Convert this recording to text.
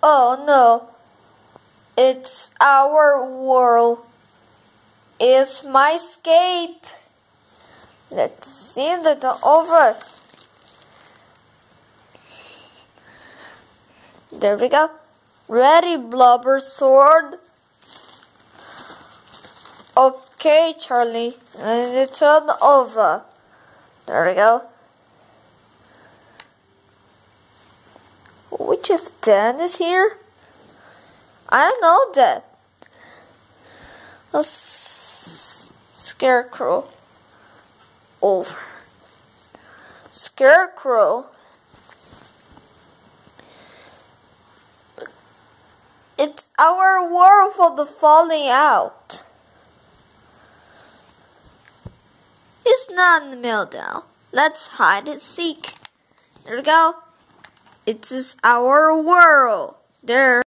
Oh no, it's our world. It's my escape. Let's see that over. There we go. Ready, Blubber Sword. Okay, Charlie. And turn over. There we go. Which stand is here? I don't know that. A scarecrow. Over. Scarecrow. It's our world for the falling out. It's not in the meltdown. Let's hide and seek. There we go. It is our world. There.